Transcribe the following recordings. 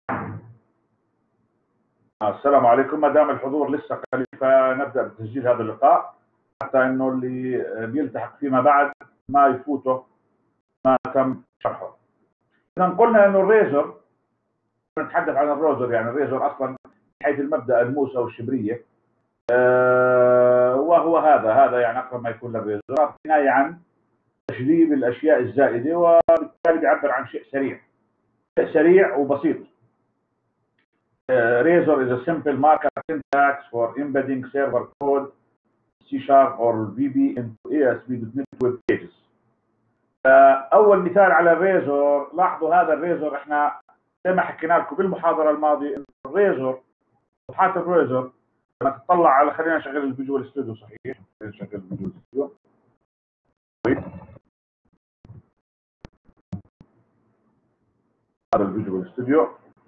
السلام عليكم. ما دام الحضور لسه قليل فنبدأ بتسجيل هذا اللقاء حتى انه اللي بيلتحق فيما بعد ما يفوته ما تم شرحه. اذا قلنا انه الريزر، نتحدث عن الروزر، يعني الريزر اصلا من حيث المبدأ الموس او الشبرية، وهو هذا يعني اقرب ما يكون للريزر، كناية عن تشذيب الاشياء الزائدة، وبالتالي بيعبر عن شيء سريع وبسيط. Razor is a simple markup syntax for embedding server code C# or VB into ASP.NET web pages. أول مثال على الريزور، لاحظوا هذا الريزور احنا زي ما حكينا لكم بالمحاضرة الماضية إن الريزور، صفحات الريزور لما تطلع على، خلينا نشغل الفيجوال ستوديو. صحيح، نشغل الفيجوال ستوديو. هذا الفيجوال ستوديو.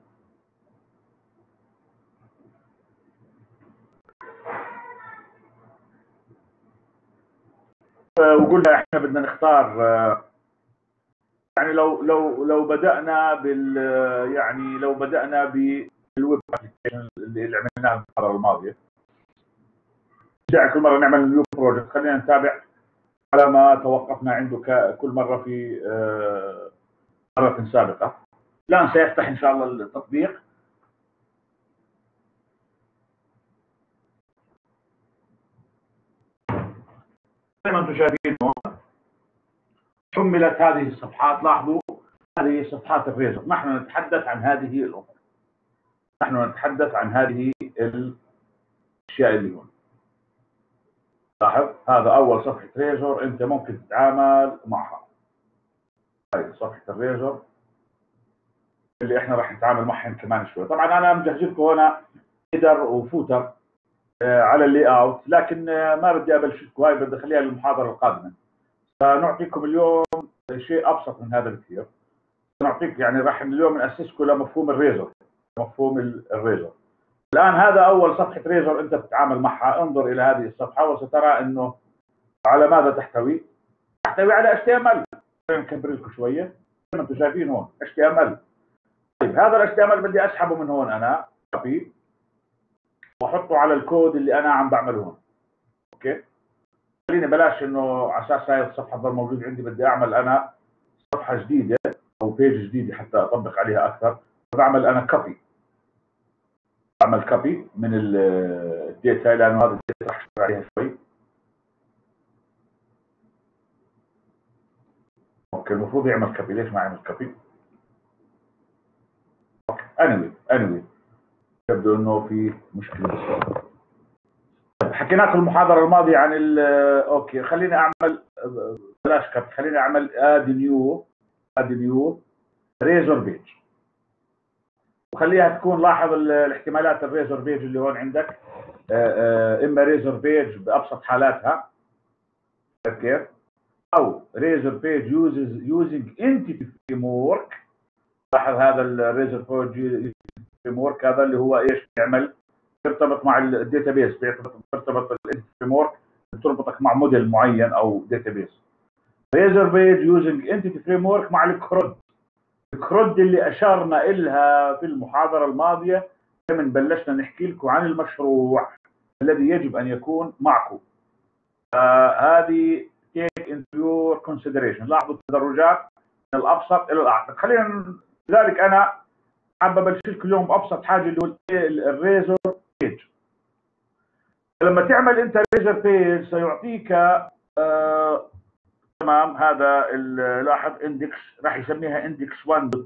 وقلنا احنا بدنا نختار، يعني لو بدأنا يعني لو بدأنا بالويب ابلكيشن اللي عملناه المحاضرة الماضية، كل مرة نعمل نيو بروجكت. خلينا نتابع على ما توقفنا عنده كل مرة في مرة سابقة. الآن سيفتح إن شاء الله التطبيق. زي ما أنتم شايفين هون حملت هذه الصفحات. لاحظوا هذه صفحات الريزر. نحن نتحدث عن هذه الأمور، نحن نتحدث عن هذه الأشياء اللي هون. لاحظ هذا أول صفحة ريزر أنت ممكن تتعامل معها. هذه صفحة الريزر اللي احنا راح نتعامل معهم كمان شوي. طبعا أنا مجهز لكم هنا هيدر وفوتر على اللي اوت، لكن ما بدي ابلشكم، هاي بدي اخليها للمحاضره القادمه. سنعطيكم اليوم شيء ابسط من هذا بكثير. سنعطيك يعني راح اليوم ناسسكم لمفهوم الريزر، مفهوم الريزر. الان هذا اول صفحه ريزر انت بتتعامل معها. انظر الى هذه الصفحه وسترى انه على ماذا تحتوي. تحتوي على HTML. نكبر لكم شويه زي ما انتم شايفين هون HTML. طيب هذا HTML بدي اسحبه من هون انا كوبي واحطه على الكود اللي انا عم بعمله هون. اوكي، خليني بلاش انه على اساس هاي الصفحه تضل موجود عندي، بدي اعمل انا صفحه جديده او بيج جديده حتى اطبق عليها اكثر. بعمل انا كوبي، بعمل كوبي من الداتا، لانه هذا الداتا راح اشتغل عليها شوي. اوكي، المفروض يعمل كوبي، ليش ما يعمل كوبي؟ اوكي، anyway يبدو انه في مشكله. حكينا في المحاضره الماضيه عن اوكي، خليني اعمل بلاش كوبي، خليني اعمل اد نيو ريزر بيج، وخليها تكون، لاحظ الاحتمالات الريزر بيج اللي هون عندك. اما ريزر بيج بابسط حالاتها كيف، او ريزر بيج يوزنج انتيتي فريم ورك. لاحظ هذا الريزر بيج فريم ورك هذا اللي هو ايش بيعمل؟ بيرتبط مع الداتابيس، بيرتبط الانتيتي فريم ورك، بتربطك مع موديل معين او داتابيس. ريزر بيج يوزنج انتيتي فريم ورك مع الكرود اللي اشرنا الها في المحاضره الماضيه لما بلشنا نحكي لكم عن المشروع الذي يجب ان يكون معكم. هذه take into your consideration. لاحظوا التدرجات من الابسط الى الاعقد. خلينا لذلك انا حابب ابلش لكم اليوم بابسط حاجه اللي هو الريزر بيج. لما تعمل انت ريزر بيج سيعطيك تمام. هذا لاحظ اندكس راح يسميها اندكس 1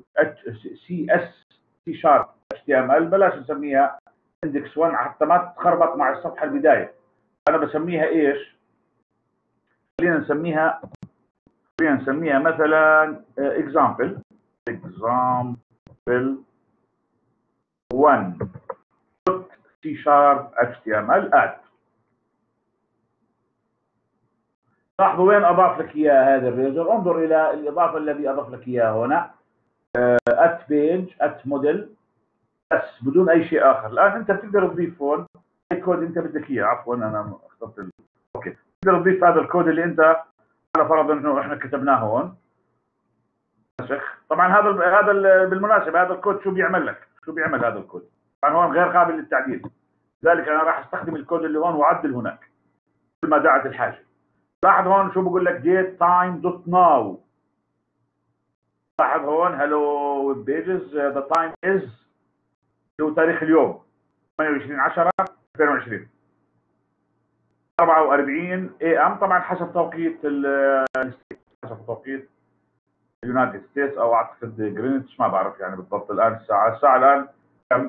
CSC#HTML. بلاش نسميها اندكس 1 حتى ما تتخربط مع الصفحه البدايه. انا بسميها ايش؟ خلينا نسميها مثلا example 1 C#HTML اد. لاحظوا وين اضاف لك اياه هذا الريزر. انظر الى الاضافه الذي اضاف لك اياه هنا، @page @model بس بدون اي شيء اخر. الان انت بتقدر تضيف هون اي كود انت بدك اياه. عفوا انا اخترت اوكي، تقدر تضيف هذا الكود اللي انت على فرض انه احنا كتبناه هون. طبعا هذا بالمناسبه هذا الكود شو بيعمل لك؟ شو بيعمل هذا الكود؟ طبعا هون غير قابل للتعديل، لذلك انا راح استخدم الكود اللي هون واعدل هناك كل ما دعت الحاجه. لاحظ هون شو بقول لك date time dot now. لاحظ هون hello web pages the time is هو تاريخ اليوم 28/10/2020 44 AM طبعا حسب توقيت حسب توقيت اليونايتد ستيتس او اعتقد جرينتش، ما بعرف يعني بالضبط الان الساعه الان كم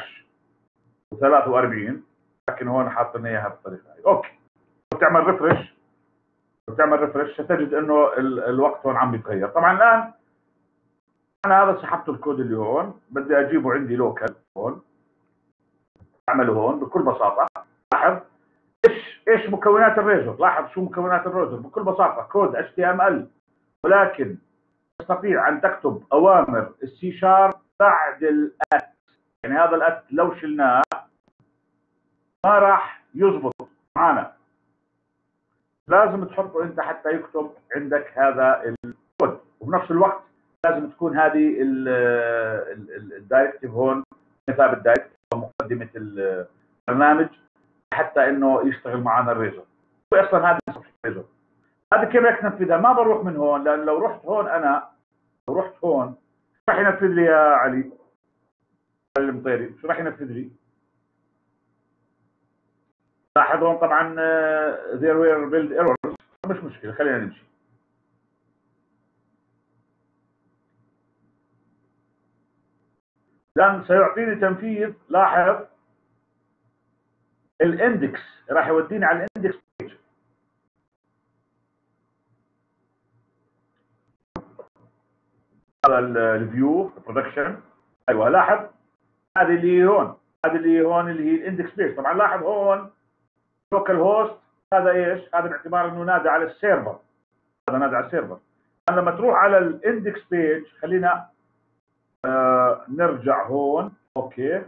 11:43، لكن هون حاط لنا اياها بالطريقه هاي. اوكي، وتعمل ريفرش ستجد انه الوقت هون عم يتغير. طبعا الان انا هذا سحبت الكود اللي هون، بدي اجيبه عندي لوكال هون، اعمله هون بكل بساطه. لاحظ ايش مكونات الريزر، لاحظ شو مكونات الريزر بكل بساطه كود HTML، ولكن تستطيع ان تكتب اوامر السي شارب بعد الات. يعني هذا الات لو شلناه ما راح يزبط معنا، لازم تحطه انت حتى يكتب عندك هذا الكود. وبنفس الوقت لازم تكون هذه الدايركتيف هون مثال الدايركتيف مقدمه البرنامج حتى انه يشتغل معنا الريزر. اصلا هذه صفحه الريزر، هذا كيف بدك تنفذها؟ ما بروح من هون، لان لو رحت هون لو رحت هون شو راح ينفذ لي يا علي المطيري؟ شو راح ينفذ لي؟ لاحظ هون طبعا there were build errors، مش مشكله خلينا نمشي. لان سيعطيني تنفيذ. لاحظ الاندكس راح يوديني على الاندكس بيج. هذا الفيو برودكشن، ايوه لاحظ هذه اللي هون، اللي هي الاندكس بيج. طبعا لاحظ هون لوكال هوست، هذا ايش؟ هذا باعتبار انه نادى على السيرفر، هذا نادى على السيرفر. لما تروح على الاندكس بيج، خلينا نرجع هون. اوكي،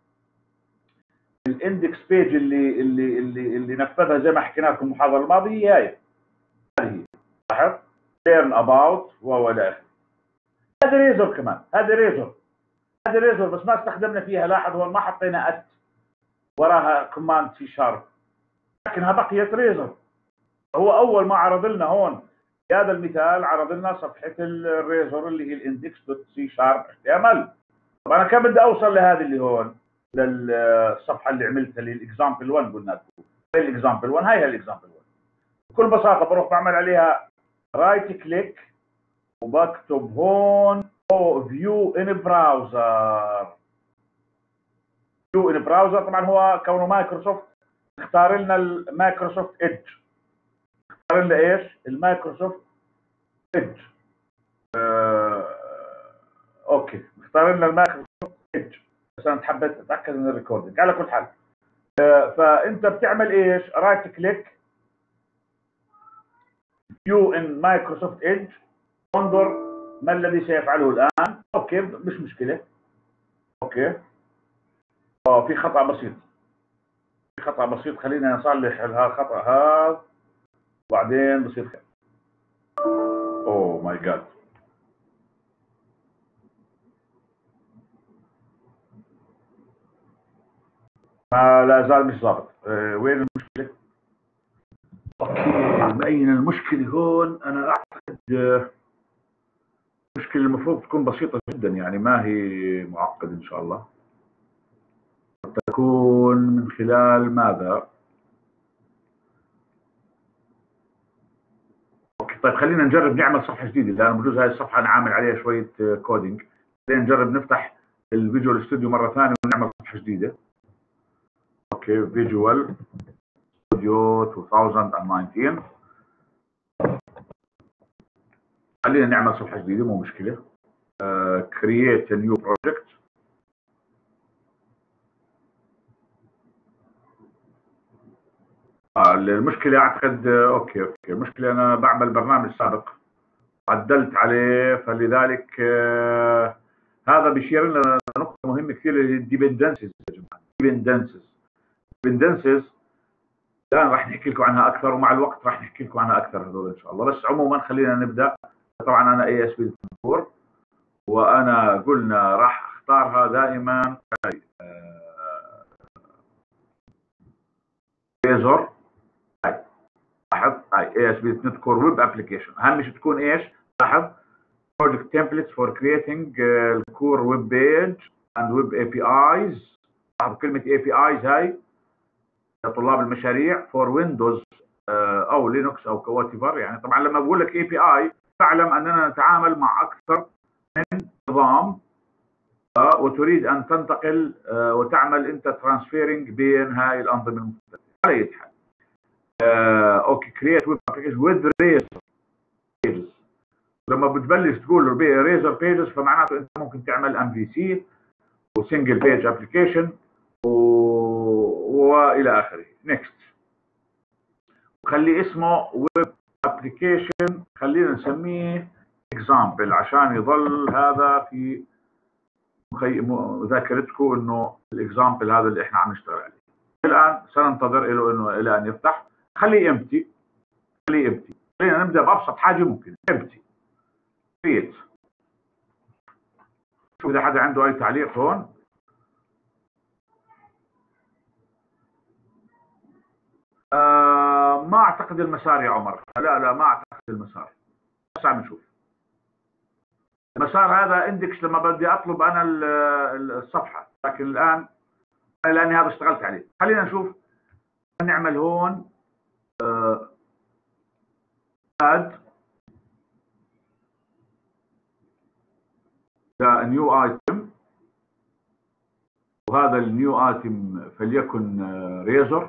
الاندكس بيج اللي نفذها زي ما حكينا لكم المحاضره الماضيه هي هذه. لاحظ ليرن اباوت والى اخره. هذا ريزر كمان، هذا ريزر بس ما استخدمنا فيها. لاحظ هون ما حطينا ات وراها كوماند سي شارب، لكنها بقيت ريزر. هو اول ما عرض لنا هون في هذا المثال عرض لنا صفحه الريزر اللي هي الاندكس دوت سي شارب HTML. طب انا كيف بدي اوصل لهذه اللي هون للصفحه اللي عملتها اللي الاكزامبل 1 قلنا لكم. الاكزامبل 1 هاي الاكزامبل 1 بكل بساطه بروح بعمل عليها رايت كليك وبكتب هون فيو ان براوزر. فيو ان براوزر طبعا هو كونه مايكروسوفت اختار لنا المايكروسوفت ايدج. اختار لنا ايش؟ المايكروسوفت ايدج. اوكي، اختار لنا المايكروسوفت ايدج، بس انا حبيت اتاكد من الريكوردنج. على كل حال فانت بتعمل ايش؟ رايت كليك فيو ان مايكروسوفت ايدج، انظر ما الذي سيفعله الان. اوكي مش مشكله. اوكي في خطا بسيط، خلينا نصلح هالخطا هذا وبعدين بصير خير. اوه ماي جاد، ما لا زال مش ظابط. وين المشكله؟ اوكي مبين المشكله هون. انا اعتقد المشكله المفروض تكون بسيطه جدا، يعني ما هي معقده ان شاء الله. تكون من خلال ماذا؟ اوكي طيب خلينا نجرب نعمل صفحه جديده، لان بجوز هاي الصفحه انا عامل عليها شويه كودينج. خلينا نجرب نفتح الفيجوال ستوديو مره ثانيه ونعمل صفحه جديده. اوكي فيجوال ستوديو 2019. خلينا نعمل صفحه جديده مو مشكله. create a new project. المشكله اعتقد اوكي المشكله انا بعمل برنامج سابق عدلت عليه، فلذلك هذا بيشير لنا نقطه مهمه كثير اللي هي الديبندنسز يا جماعه. ديبندنسز الان راح نحكي لكم عنها اكثر، ومع الوقت راح نحكي لكم عنها اكثر هذول ان شاء الله. بس عموما خلينا نبدا. طبعا انا ASP.NET وانا قلنا راح نختارها دائما ريزر. لاحظ هاي اس بي دوت نت كور ويب ابلكيشن، اهم شيء تكون ايش؟ لاحظ project templates for creating core web page and web APIs. لاحظ كلمة APIs هاي لطلاب المشاريع for Windows او لينكس او وات ايفر. يعني طبعا لما بقول لك API فاعلم اننا نتعامل مع اكثر من نظام وتريد ان تنتقل وتعمل انت ترانسفيرنج بين هاي الانظمه المختلفه. على اي حال اوكي كرييت ويب ابلكيشن وذ ريزر بيجز. لما بتبلش تقول ريزر بيجز فمعناته انت ممكن تعمل ام في سي وسنجل بيج ابلكيشن والى اخره. نيكست خلي اسمه ويب ابلكيشن، خلينا نسميه اكزامبل عشان يظل هذا في ذاكرتكم انه الاكزامبل هذا اللي احنا عم نشتغل عليه. الان سننتظر له انه الى ان يفتح. خليه امتي، خليه امتي. خلينا نبدا بابسط حاجه ممكن، امتي كريت. شوف اذا حدا عنده اي تعليق هون. ما اعتقد المسار يا عمر، لا ما اعتقد المسار. بس عم نشوف المسار هذا اندكس لما بدي اطلب انا الصفحه، لكن الان لاني هذا اشتغلت عليه. خلينا نشوف نعمل هون اد نيو ايتم، وهذا النيو ايتم فليكن ريزر.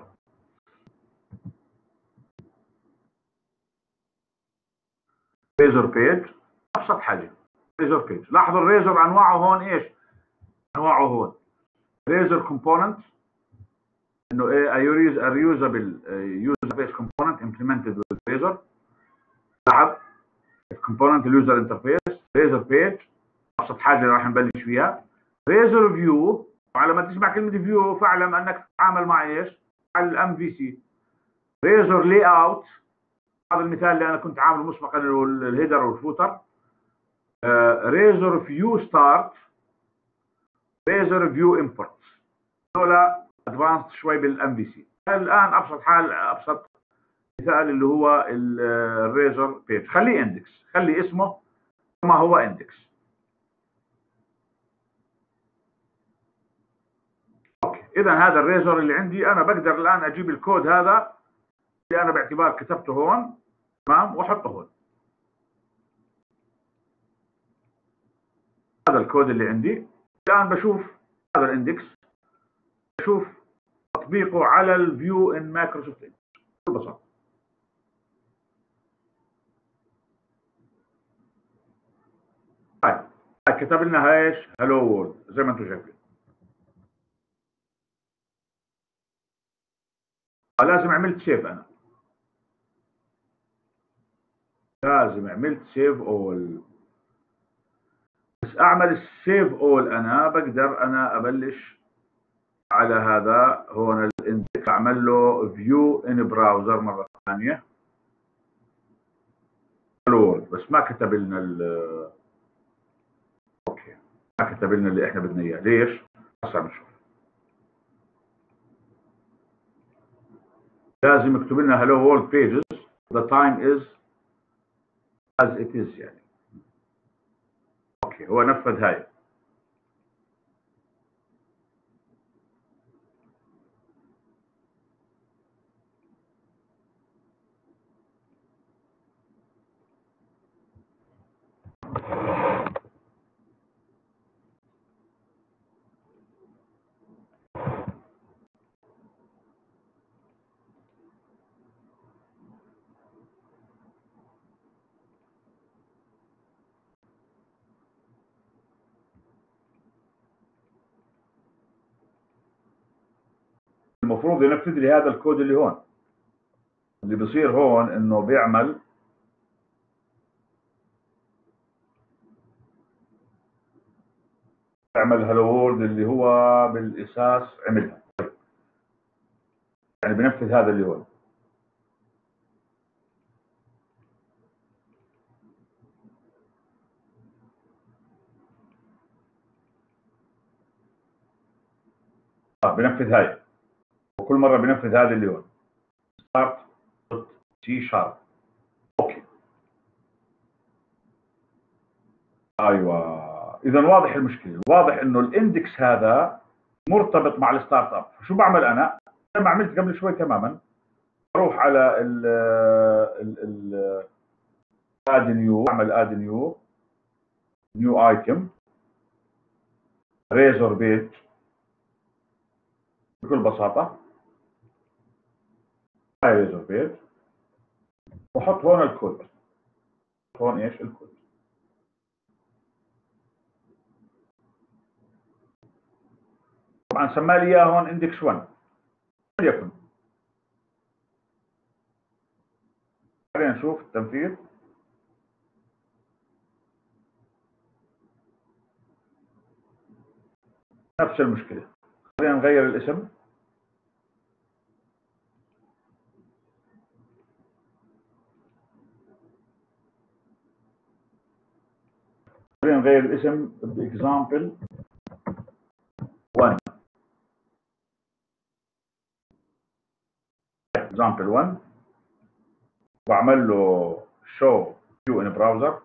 ريزر بيج ابسط حاجه ريزر بيج. لاحظوا الريزر انواعه هون ايش؟ انواعه هون ريزر كومبوننت، انه a reusable user based component implemented with ريزر. لاحظ الكومبوننت اليوزر انترفيس. ريزر بيج ابسط حاجه راح نبلش فيها. ريزر فيو، وعلى ما تسمع كلمه فيو فاعلم انك تتعامل مع ايش؟ على الام في سي. ريزر لاي اوت، هذا المثال اللي انا كنت عامله مسبقا الهيدر والفوتر. ريزر فيو ستارت، ريزر فيو امبورت. هذول ادفانسد شوي بالام في سي. الان ابسط حال ابسط مثال اللي هو الريزر بيج. خليه اندكس، خلي اسمه كما هو اندكس. اوكي اذا هذا الريزر اللي عندي انا بقدر الان اجيب الكود هذا اللي انا باعتبار كتبته هون، تمام، واحطه هون. هذا الكود اللي عندي الان بشوف هذا الاندكس، بشوف تطبيقه على الفيو ان مايكروسوفت ايدج ببساطه. طيب كتب لنا ايش؟ هلو وورلد زي ما انتم شايفين. لازم عملت سيف، انا لازم عملت سيف اول. بس اعمل السيف اول انا بقدر انا ابلش على هذا هون الاندكس، اعمل له فيو ان براوزر مره ثانيه. بس ما كتب لنا اوكي ما كتب لنا اللي احنا بدنا اياه. ليش؟ هسه بنشوف. لازم يكتب لنا hello world pages the time is as it is. يعني اوكي هو نفذ هاي. المفروض ينفذ لي هذا الكود اللي هون. اللي بصير هون انه بيعمل هلو وورلد اللي هو بالاساس عملها، يعني بنفذ هذا اللي هون. بنفذ هاي، وكل مره بنفذ هذا اللي هو ستارت سي شارب. اوكي ايوه، اذا واضح المشكله، واضح انه الاندكس هذا مرتبط مع الستارت اب. شو بعمل انا؟ زي ما عملت قبل شوي تماما، بروح على ال اد نيو، اعمل اد نيو ايتم ريزور بيج بكل بساطه. هاي ريزور بيج، وحط هون الكود. هون ايش الكود؟ طبعا سمى لي اياه هون اندكس 1 وليكن. خلينا نشوف التنفيذ. نفس المشكله. خلينا نغير الاسم. خلينا نغير الاسم باكزامبل 1. اكزامبل 1، واعمل له شو فيو ان براوزر.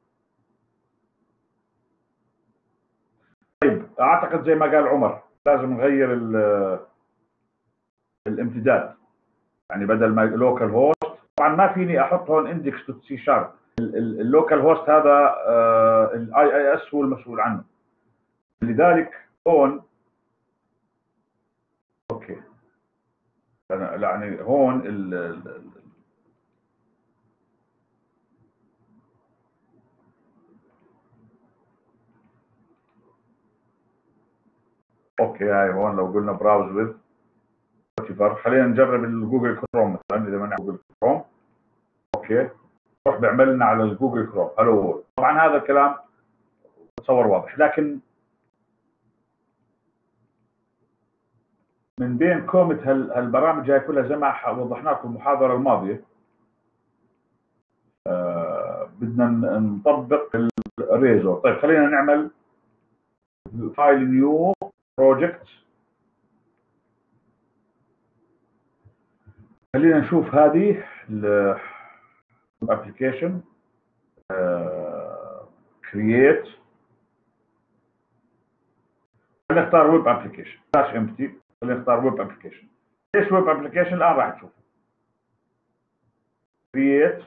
طيب اعتقد زي ما قال عمر لازم نغير الامتداد، يعني بدل ما لوكال هوست، طبعا ما فيني احط هون اندكس دوت سي شارب. اللوكال هوست هذا الاي اي اس هو المسؤول عنه، لذلك هون اوكي. يعني هون اوكي. هاي هون لو قلنا براوز وذ خلينا نجرب الجوجل كروم مثلا. اذا بدنا جوجل كروم اوكي، روح بيعمل لنا على الجوجل كروم هلو. طبعا هذا الكلام تصور واضح، لكن من بين كومة هالبرامج هاي كلها زي ما وضحنا لكم المحاضرة الماضية، بدنا نطبق الريزور. طيب خلينا نعمل فايل نيو بروجكت. خلينا نشوف هذه الابلكيشن كرييت. خلينا نختار ويب ابلكيشن سلاش امبتي. خلينا نختار ويب ابلكيشن. ايش ويب ابلكيشن؟ الان راح تشوف كرييت.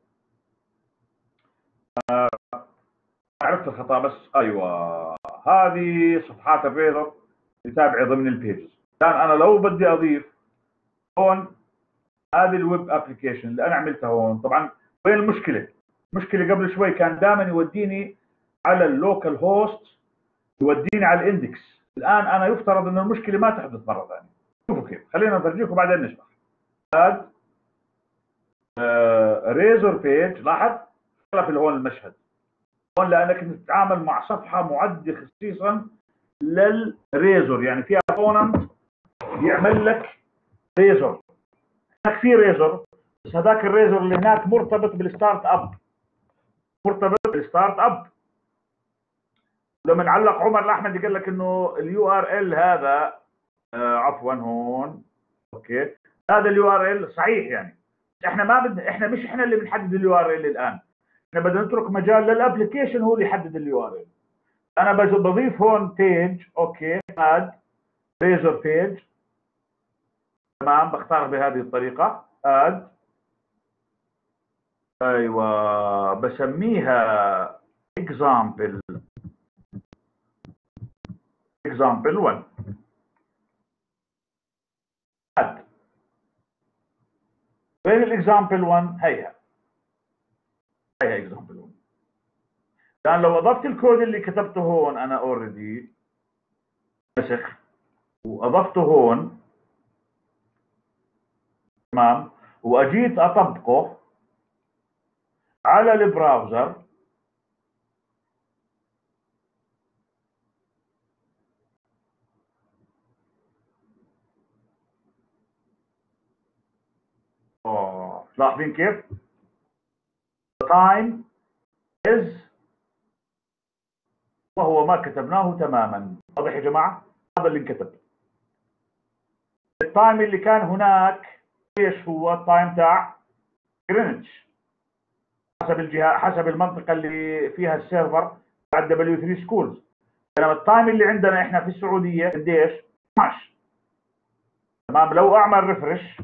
عرفت الخطا بس. ايوه، هذه صفحات الريزر اللي تابعه ضمن البيجز. الان انا لو بدي اضيف هون هذه الويب ابلكيشن اللي انا عملتها هون، طبعا وين المشكله؟ المشكله قبل شوي كان دائما يوديني على اللوكال هوست، يوديني على الاندكس. الان انا يفترض ان المشكله ما تحدث مره ثانيه. شوفوا كيف، خلينا نفرجيكم بعدين نشرح. هذا ريزور بيج، لاحظ اختلف اللي هون المشهد هون لانك تتعامل مع صفحه معده خصيصا للريزور، يعني فيها كومبوننت يعمل لك ريزور. هناك في ريزور، بس هذاك الريزور اللي هناك مرتبط بالستارت اب، مرتبط بالستارت اب. لما علق عمر الاحمدي قال لك انه اليو ار ال هذا عفوا هون اوكي، هذا اليو ار ال صحيح. يعني احنا ما بدنا، احنا مش احنا اللي بنحدد اليو ار ال الان، احنا بدنا نترك مجال للابلكيشن هو اللي يحدد اليو ار ال. انا بضيف هون بيج اوكي، اد ريزر بيج تمام، بختار بهذه الطريقه اد. ايوه بسميها example 1. اد وين الاكزامبل 1؟ هيها اكزامبل 1. الان لو اضفت الكود اللي كتبته هون انا اوريدي نسخ واضفته هون تمام، واجيت اطبقه على البراوزر، لاحظين كيف؟ time is وهو ما كتبناه تماما. واضح يا جماعه؟ هذا اللي انكتب. التايم اللي كان هناك ايش هو التايم تاع جرينتش حسب الجهه، حسب المنطقه اللي فيها السيرفر تاع دبليو 3 سكولز. بينما التايم اللي عندنا احنا في السعوديه قديش؟ 12. تمام. لو اعمل ريفرش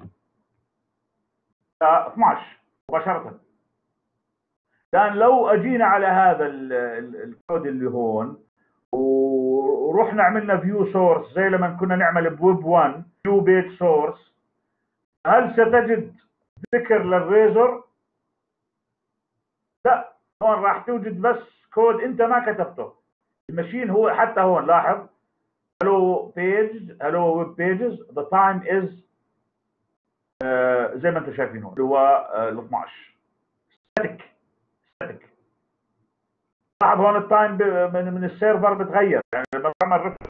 12 مباشره. الان لو اجينا على هذا الكود اللي هون ورحنا عملنا فيو سورس زي لما كنا نعمل بويب 1 فيو بيج سورس، هل ستجد ذكر للريزر؟ لا، هون راح توجد بس كود انت ما كتبته. المشين هو حتى هون لاحظ hello pages hello web pages the time is زي ما انتم شايفين هون اللي هو ال 12 static. لاحظ هون التايم من السيرفر بتغير. يعني لما بعمل ريفرش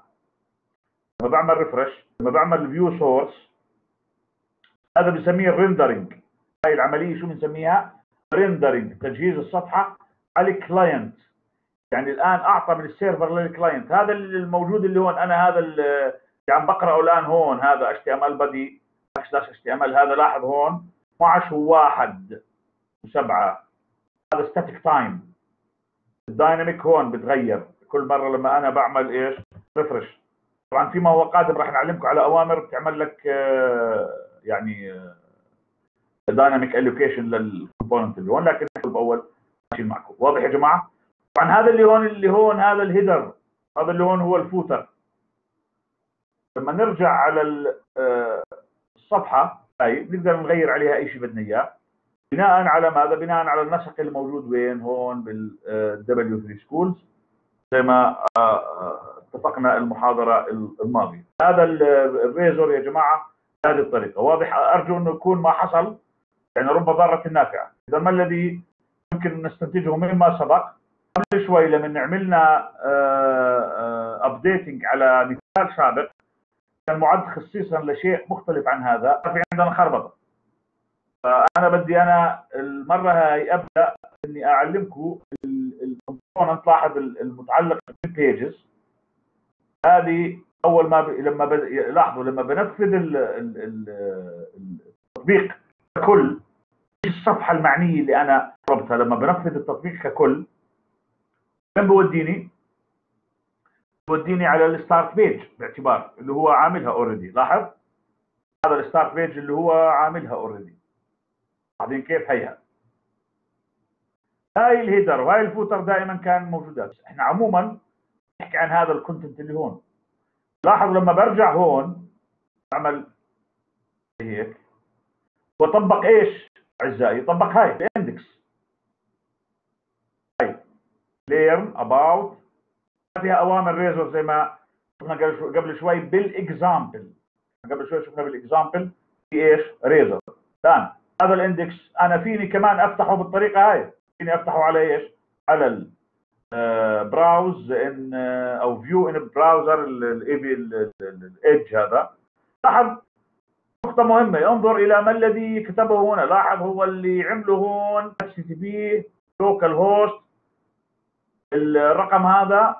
لما بعمل فيو سورس هذا بنسميه الريندرنج. هاي العمليه شو بنسميها؟ ريندرنج، تجهيز الصفحه على الكلاينت. يعني الان اعطى من السيرفر للكلاينت. هذا الموجود اللي هون انا هذا اللي عم بقراه الان هون هذا HTML body /HTML. هذا لاحظ هون 12 و1 و7 هذا ستاتيك تايم. الدايناميك هون بتغير كل مره لما انا بعمل ايش؟ ريفرش. طبعا فيما هو قادم راح نعلمكم على اوامر بتعمل لك يعني دايناميك الوكيشن للكومبوننت اللي هون، لكن باول ماشي معكم. واضح يا جماعه؟ طبعا هذا اللي هون هذا الهيدر، هذا اللي هون هو الفوتر. لما نرجع على الصفحه هاي بنقدر نغير عليها اي شيء بدنا اياه بناء على ماذا؟ بناء على النسق الموجود وين؟ هون بالدبليو 3 سكولز زي ما اتفقنا المحاضره الماضيه. هذا الريزور يا جماعه بهذه الطريقه. واضح؟ ارجو انه يكون ما حصل يعني رب ضاره نافعه. اذا ما الذي يمكن نستنتجه مما سبق؟ قبل شوي لما عملنا ابديتنج على مثال سابق كان معد خصيصا لشيء مختلف عن هذا، في عندنا خربطه. فانا بدي المره هاي ابدا اني اعلمكم الكومبوننت. لاحظ المتعلق بالبيجز هذه اول ما لما لاحظوا لما بنفذ التطبيق ككل، الصفحه المعنيه اللي انا ربطها لما بنفذ التطبيق ككل وين بوديني؟ بوديني على الستارت بيج باعتبار اللي هو عاملها اوريدي. لاحظ هذا الستارت بيج اللي هو عاملها اوريدي. بعدين كيف هيها؟ هاي الهيدر وهاي الفوتر دائما كان موجودات. احنا عموما نحكي عن هذا الكونتنت اللي هون. لاحظ لما برجع هون بعمل هيك وطبق ايش اعزائي؟ طبق هاي الاندكس. هاي learn about فيها اوامر ريزور زي ما شفنا قبل شوي بالاكزامبل. قبل شوي شفنا بالاكزامبل في ايش؟ ريزور. الان هذا الاندكس انا فيني كمان افتحه بالطريقه هاي. فيني افتحه على ايش؟ على براوز ان او فيو ان براوزر الايدج. هذا لاحظ نقطة مهمة، انظر إلى ما الذي كتبه هنا. لاحظ هو اللي عمله هون HTTP لوكال هوست الرقم هذا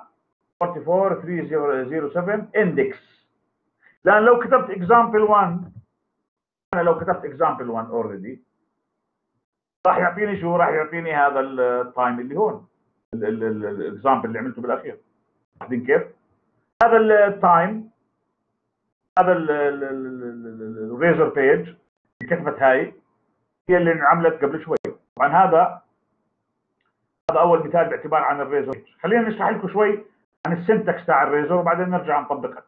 44307 اندكس. لأن لو كتبت example 1 أنا لو كتبت example 1 already راح يعطيني شو؟ راح يعطيني هذا التايم اللي هون الاكزامبل اللي عملته بالأخير. لاحظين كيف؟ هذا التايم هذا الريزر بيج اللي كتبت هاي هي اللي انعملت قبل شوي. طبعا هذا اول مثال باعتبار عن الريزر. خلينا نشرح لكم شوي عن السنتكس تاع الريزر وبعدين نرجع نطبقها.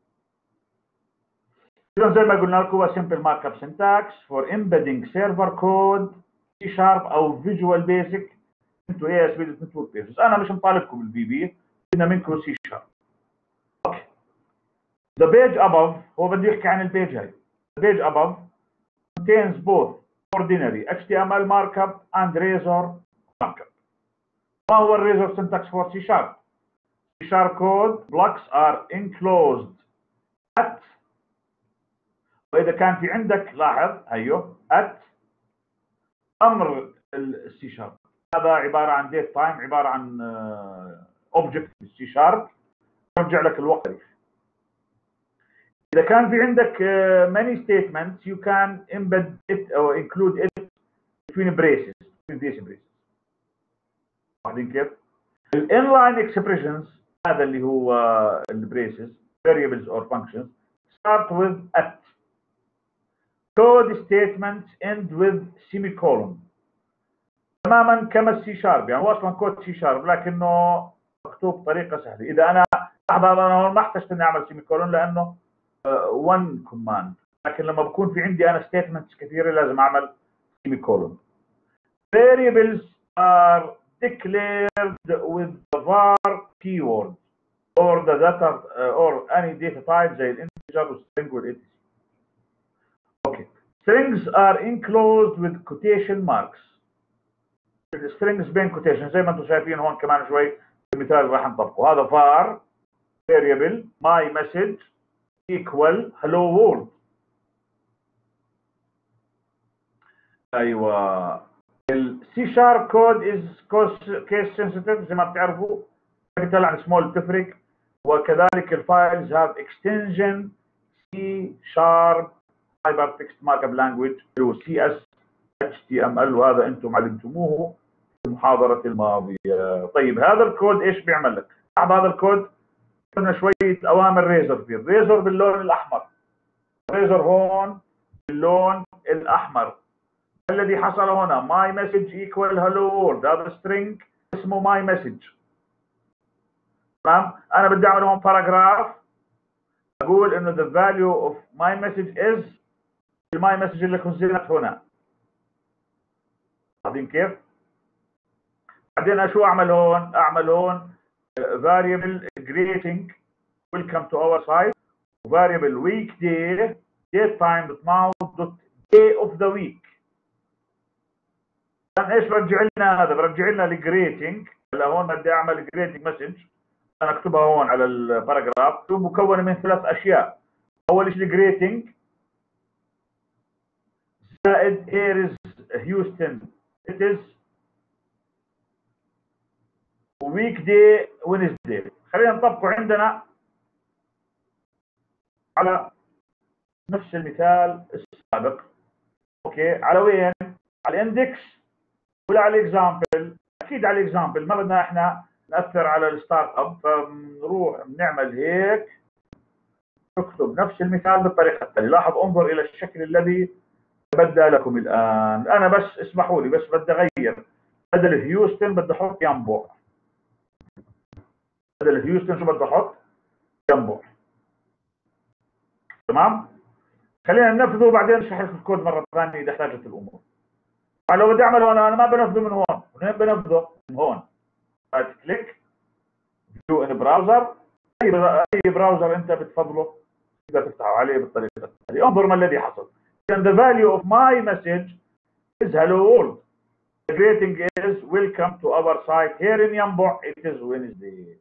اذا زي ما قلنا لكم هو simple markup syntax for embedding server code C# او Visual Basic into ASP.NET Pages. انا مش مطالبكم بالبي بي، بدنا منكم C#. اوكي. The page above هو بده يحكي عن البيج هاي. The page above contains both ordinary HTML markup and razor markup. ما هو الريزر syntax for C#؟ C# code blocks are enclosed at، وإذا كان في عندك لاحظ هيو at أمر السي شارب. هذا عبارة عن date time، عبارة عن object بالسي شارب يرجع لك الوقت. إذا كان في عندك many statements you can embed it or include it between braces between these braces. واخدين كيف؟ الانلاين expressions هذا اللي هو البريسز variables or functions start with at. code statements end with semicolon تماما كما السي شارب، يعني هو اصلا كود سي شارب لكنه مكتوب بطريقه سهله. اذا انا انا هون ما احتجت اني اعمل سيميكولون لانه one command، لكن لما بكون في عندي انا statements كثيره لازم اعمل سيميكولون. variables are declared with the var keyword or the data or any data type زي الانتجر والstring والetc. اوكي. strings are enclosed with quotation marks. السترينجز بين كوتيشن زي ما انتم شايفين هون كمان شوي المثال راح نطبقه. هذا var variable my message equal hello world. ايوه السي شارب كود از كيس سنسيتيف زي ما بتعرفوا، كابيتال عن سمول بتفرق، وكذلك الفايلز هاف اكستنشن سي شارب هايبر تكست مارك اب لانجويج اللي هو سي اس HTML، وهذا انتم علمتموه في المحاضره الماضيه. طيب هذا الكود ايش بيعمل لك؟ بعد هذا الكود كتبنا شويه اوامر ريزر فيه. ريزر باللون الاحمر، ريزر هون باللون الاحمر. الذي حصل هنا my message equal hello world، هذا string اسمه my message. تمام؟ انا بدي اعمل هون باراجراف اقول انه the value of my message is my message اللي كنزلت هنا. عارفين كيف؟ بعدين شو اعمل هون؟ اعمل هون variable greeting welcome to our site variable weekday date time now day of the week. الان ايش برجع لنا هذا؟ برجع لنا الجريتنج. هلا هون بدي اعمل جريتنج مسج، انا اكتبها هون على الباراجراف، مكونه من 3 اشياء. اول شيء الجريتنج زائد here is Houston it is weekday Wednesday. خلينا نطبقه عندنا على نفس المثال السابق. اوكي على وين؟ على الاندكس ولا على الاكزامبل؟ اكيد على الاكزامبل، ما بدنا احنا ناثر على الستارت اب، فبنروح بنعمل هيك نكتب نفس المثال بالطريقه التاليه. لاحظ انظر الى الشكل الذي بدأ لكم الان. انا بس اسمحوا لي بس بدي اغير، بدل هيوستن بدي احط ينبع. بدل هيوستن شو بدي احط؟ ينبع. تمام؟ خلينا ننفذه وبعدين نشرح لكم الكود مره ثانيه اذا احتاجت الامور. لو بدي اعمل هون انا ما بنفذه من هون، بنفذه من هون. رايت كليك فيو ان براوزر، اي براوزر انت بتفضله تقدر تفتحه عليه بالطريقه التاليه. انظر ما الذي حصل. the value of my message is hello world. The greeting is welcome to our site here in Yanbu it is Wednesday.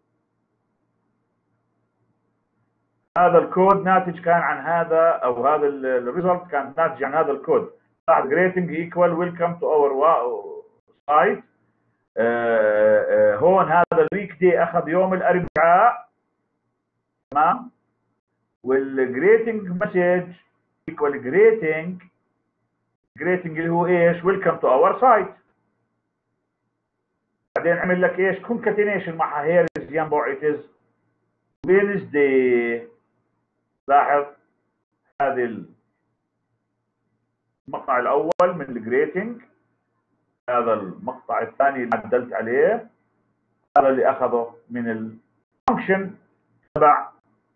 هذا الكود ناتج كان عن هذا، او هذا الريزلت كان ناتج عن هذا الكود. بعد greeting equal welcome to our site. هون هذا الويك دي اخذ يوم الاربعاء. تمام؟ والجريتنج مسج equal greeting اللي هو ايش؟ welcome to our site. بعدين عمل لك ايش؟ concatenation معها here is Yanbu it is Wednesday. لاحظ هذه المقطع الاول من الجريتنج، هذا المقطع الثاني اللي عدلت عليه، هذا اللي اخذه من الفانكشن تبع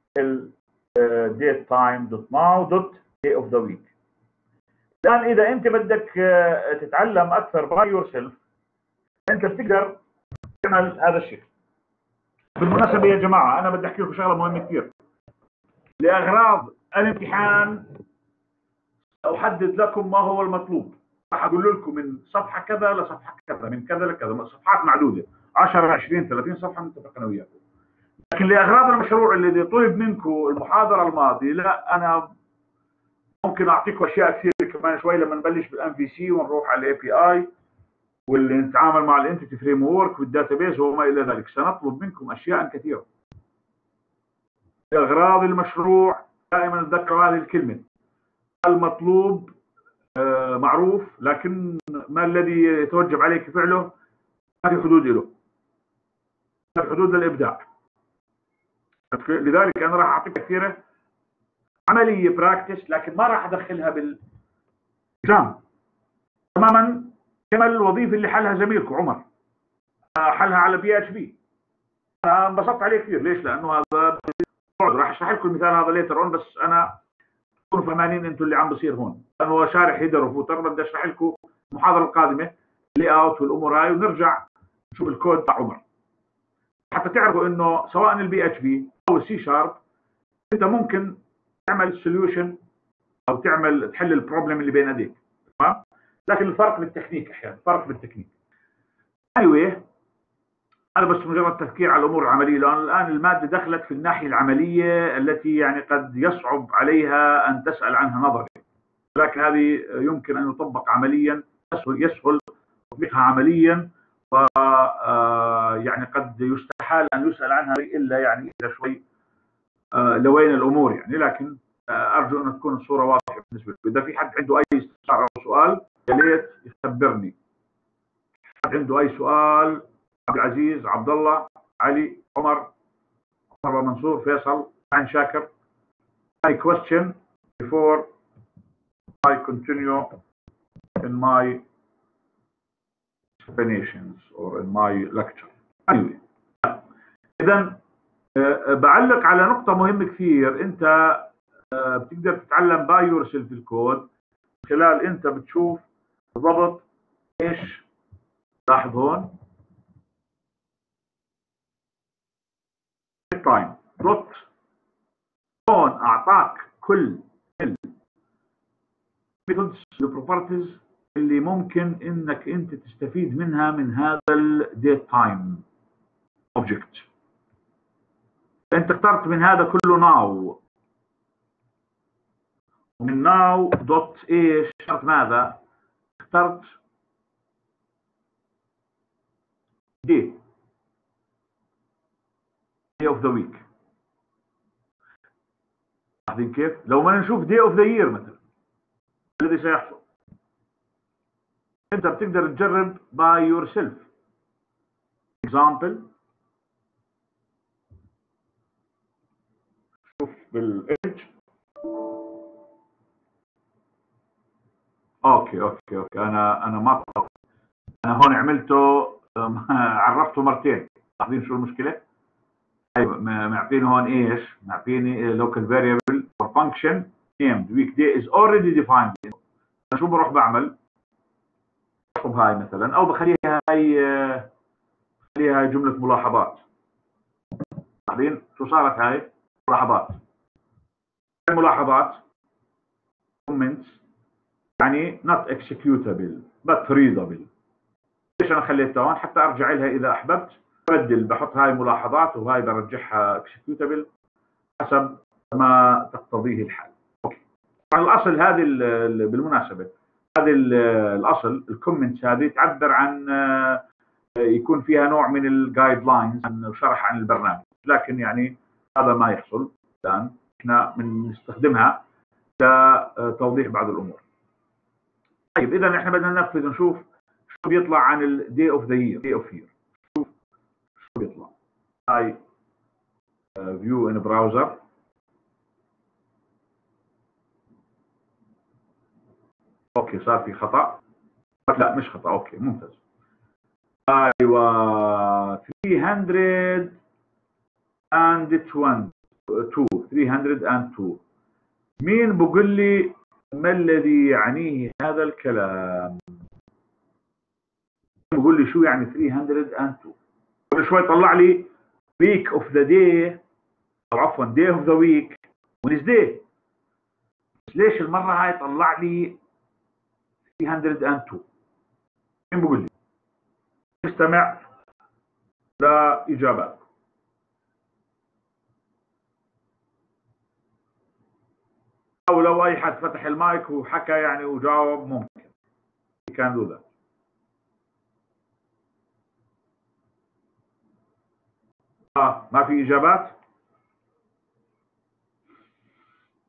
date time now day of the week. الان اذا انت بدك تتعلم اكثر باي يور سيلف انت بتقدر تعمل هذا الشيء. بالمناسبه يا جماعه انا بدي احكي لكم شغله مهمه كثير. لاغراض الامتحان احدد لكم ما هو المطلوب. راح اقول لكم من صفحه كذا لصفحه كذا، من كذا لكذا، صفحات معدوده 10 20 30 صفحه متفق انا وياكم. لكن لاغراض المشروع الذي طلب منكم المحاضره الماضيه لا، انا ممكن اعطيكم اشياء كثير كمان شوي لما نبلش بالام في سي ونروح على الاي بي اي واللي نتعامل مع الانتيتي فريم ورك والداتابيز وما الى ذلك. سنطلب منكم اشياء كثيره لاغراض المشروع دائما تذكروا هذه الكلمة. المطلوب معروف، لكن ما الذي يتوجب عليك فعله ما في حدود له، ما في حدود للإبداع. لذلك أنا راح أعطيك كثيرة عملية براكتس، لكن ما راح أدخلها بالإكزام تماما كما الوظيفة اللي حلها زميلكم عمر حلها على PhD. أنا انبسطت عليه كثير. ليش؟ لأنه هذا راح أشرح لكم المثال هذا ليتر أون، بس أنا تكونوا فهمانين أنتم اللي عم بصير هون، لأنه هو شارح هيدر وفوتر. بدي أشرح لكم المحاضرة القادمة اللي أوت والأمور هاي، ونرجع نشوف الكود تاع عمر حتى تعرفوا إنه سواء PHP أو C#، أنت ممكن تعمل سوليوشن أو تحل البروبلم اللي بين ايديك. تمام؟ لكن الفرق بالتكنيك، أحيانا فرق بالتكنيك. anyway، هذا بس مجرد تفكير على الأمور العملية، لأن الآن المادة دخلت في الناحية العملية التي يعني قد يصعب عليها أن تسأل عنها نظري، لكن هذه يمكن أن يطبق عمليا، يسهل تطبيقها عمليا، و يعني قد يستحال أن يسأل عنها إلا يعني إذا شوي لوين الأمور يعني. لكن أرجو أن تكون الصورة واضحة بالنسبة لي. إذا في حد عنده أي استفسار أو سؤال يا ليت يخبرني. حد عنده أي سؤال؟ عبد العزيز، عبد الله، علي، عمر، منصور، فيصل، عين شاكر. Any question before I continue in my explanations or in my lecture. anyway، إذا بعلق على نقطة مهمة كثير. أنت بتقدر تتعلم باي يور سيلف الكود خلال أنت بتشوف بالضبط إيش. لاحظ هون تايم دوت، هون أعطاك كل الميثودز والبروبرتيز اللي ممكن انك انت تستفيد منها من هذا الديت تايم اوبجكت. انت اخترت من هذا كله ناو، ومن ناو دوت ايش اخترت ماذا؟ اخترت day of the week. لاحظين كيف؟ لو ما نشوف day of the year مثلا الذي سيحصل، انت بتقدر تجرب by yourself. example، شوف بالايدج. اوكي انا ما طلعت. انا هون عملته عرفته مرتين. لاحظين شو المشكله؟ ايوه معطيني هون ايش؟ معطيني local variable or function named weekday is already defined. شو بروح بعمل؟ بحط هاي مثلا، او بخليها هاي جمله ملاحظات. لاحظين شو صارت هاي؟ ملاحظات. الملاحظات comments يعني not executable but readable. ليش انا خليتها هون؟ حتى ارجع لها اذا احببت، بدل بحط هاي ملاحظات وهاي برجعها executable حسب ما تقتضيه الحال. اوكي. الاصل هذه بالمناسبه هذه الاصل الكومنتس هذه تعبر عن يكون فيها نوع من الجايد لاينز وشرح عن البرنامج، لكن يعني هذا ما يحصل الان. احنا بنستخدمها لتوضيح بعض الامور. طيب اذا احنا بدنا ننفذ نشوف شو بيطلع عن الدي اوف ذا يير. دي اوف يير شو بيطلع. هاي فيو ان براوزر. اوكي صار في خطا. لا مش خطا. اوكي ممتاز. ايوه 302. مين بقول لي ما الذي يعنيه هذا الكلام؟ بقول لي شو يعني 302؟ كل شوي طلع لي week of the day، او عفوا day of the week Wednesday. ليش المره هاي طلع لي 302؟ مين بقول لي؟ استمع لاجابات. او لو اي حد فتح المايك وحكى يعني وجاوب ممكن كان ذو ذا. ما في اجابات.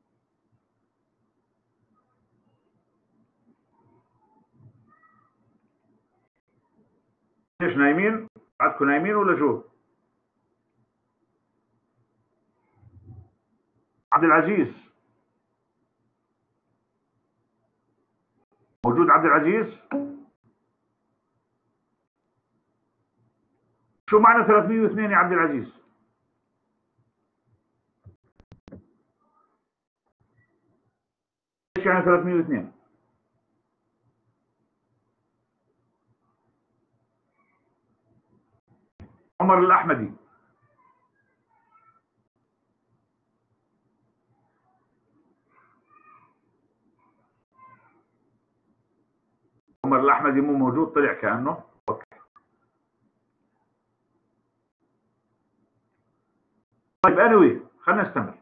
ليش نايمين؟ بعدكم نايمين ولا شو؟ عبد العزيز موجود؟ عبد العزيز شو معنى 302 يا عبد العزيز؟ ايش يعني 302؟ عمر الأحمدي. عمر الأحمدي مو موجود، طلع كأنه. أوكي. طيب anyway خلينا نستمر.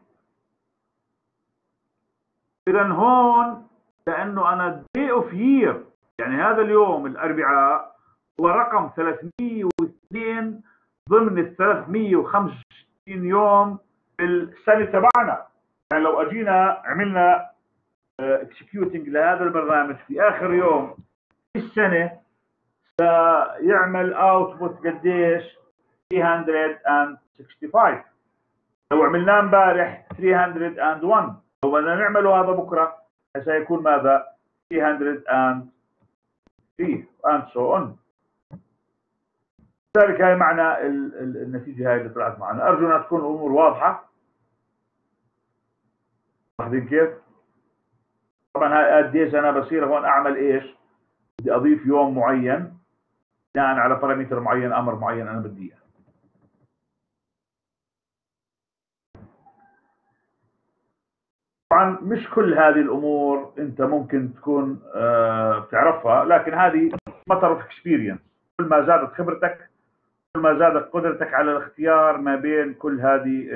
إذا هون لأنه أنا day of year، يعني هذا اليوم الأربعاء هو رقم 302 ضمن ال 365 يوم في السنة تبعنا. يعني لو أجينا عملنا executing لهذا البرنامج في آخر يوم في السنة سيعمل output قديش؟ 365. لو عملناه امبارح 301. لو بدنا نعمله هذا بكره سيكون ماذا؟ 303 and so on. لذلك هاي معنى النتيجه هاي اللي طلعت معنا. ارجو ان تكون الامور واضحه. لاحظين كيف؟ طبعا هاي قديش انا بصير هون اعمل ايش؟ بدي اضيف يوم معين بناء على بارامتر معين، امر معين انا بدي اياه. طبعا مش كل هذه الامور انت ممكن تكون بتعرفها، لكن هذه matter of experience. كل ما زادت خبرتك كل ما زادت قدرتك على الاختيار ما بين كل هذه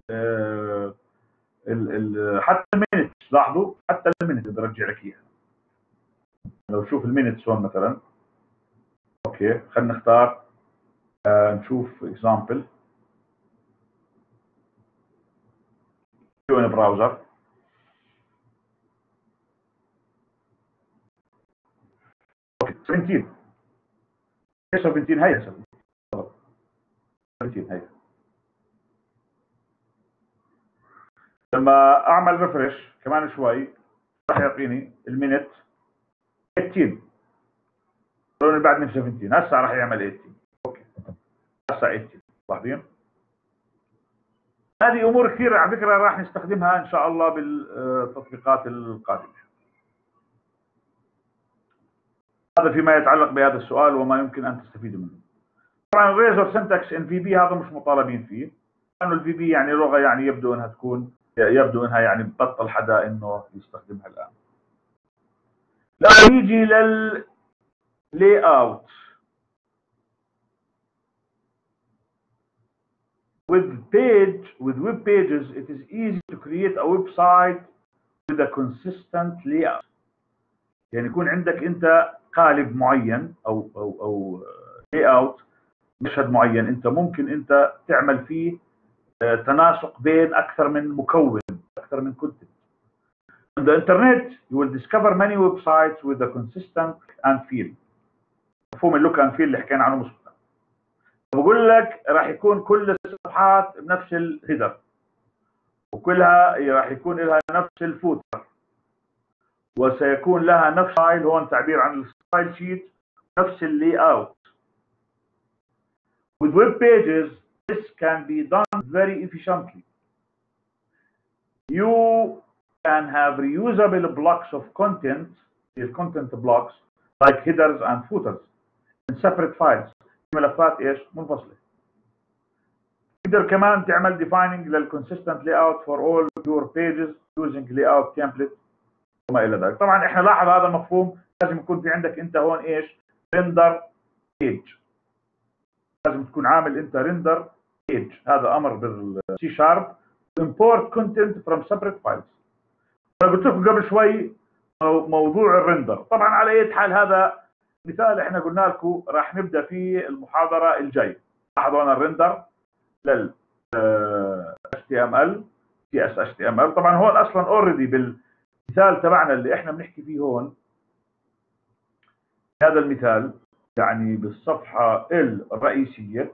حتى المينتس. لاحظوا حتى المينتس برجع لك اياها. لو شوف المينتس هون مثلا. اوكي خلينا نختار نشوف اكزامبل في براوزر. اوكي 17 هي 17 هي 17 هي. لما اعمل ريفرش كمان شوي راح يعطيني المينت 18. لو بعدني في 17 هسه راح يعمل 18. اوكي هسه 18. لاحظين؟ هذه امور كثيره على فكره راح نستخدمها ان شاء الله بالتطبيقات القادمه. هذا فيما يتعلق بهذا السؤال وما يمكن ان تستفيدوا منه. طبعا الريزر سنتكس ان في بي هذا مش مطالبين فيه، لانه الفي بي يعني لغه يعني يبدو انها يعني بطل حدا انه يستخدمها الان. لا نيجي لللاي اوت. With web pages it is easy to create a website with a consistent layout. يعني يكون عندك انت قالب معين او layout، مشهد معين انت ممكن انت تعمل فيه تناسق بين اكثر من مكون، اكثر من كونتنت. On the internet you will discover many websites with a consistent and feel. مفهوم اللوك اند فيل اللي حكينا عنه مسبقا. بقول لك راح يكون كل الصفحات بنفس الهيدر، وكلها راح يكون لها نفس الفوتر، وسيكون لها نفس ستايل. هون تعبير عن الستايل شيت، نفس اللي اوت. With web pages this can be done very efficiently. You can have reusable blocks of content, these content blocks like headers and footers in separate files، ملفات ايش؟ منفصله. تقدر كمان تعمل defining للconsistent layout for all your pages using layout template وما الى ذلك. طبعا احنا لاحظ هذا المفهوم لازم يكون في عندك انت هون ايش؟ render page. لازم تكون عامل انت render page. هذا امر بالسي شارب import content from separate files. انا قلت لكم قبل شوي موضوع الرندر. طبعا على اي حال هذا مثال احنا قلنا لكم راح نبدا فيه المحاضره الجايه. لاحظوا هنا الرندر لل HTML CSS HTML. طبعا هون اصلا اوريدي بالمثال تبعنا اللي احنا بنحكي فيه هون، هذا المثال يعني بالصفحة الرئيسية